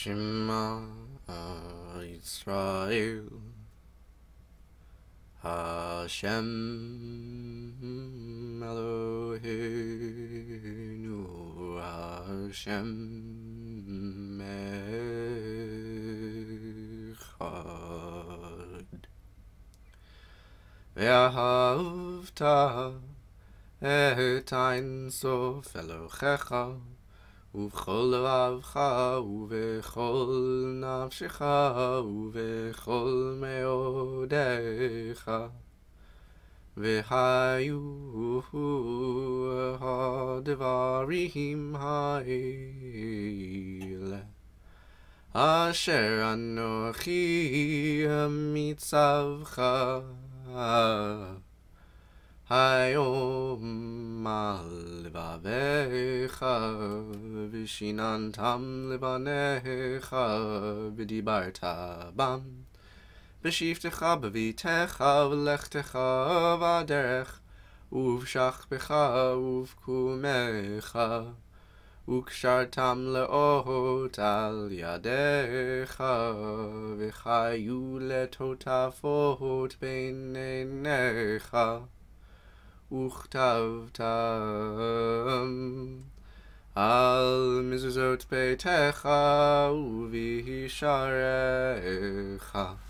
Shema Yisrael Hashem Eloheinu Hashem Echad Vahafta et ein sof Elohecha ובכל לבבך ובכל נפשך ובכל מאודיך והיו הדברים האלה אשר אנוכי מצווך היום על לבביך ושיננתם לבניך ודיברת בם בשבתך בביתך ולכתך בדרך ובשכבך ובקומך וקשרתם לאות על ידיך וחיו לטוטפות בין עיניך וכתבתם על מזוזות ביתך ובשעריך